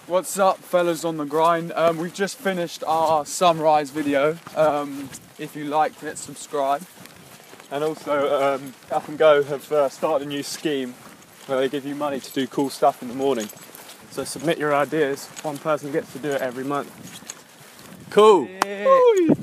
What's up, fellas on the grind? We've just finished our sunrise video. If you liked it, subscribe. And also, Up and Go have started a new scheme where they give you money to do cool stuff in the morning. So submit your ideas. One person gets to do it every month. Cool. Yeah.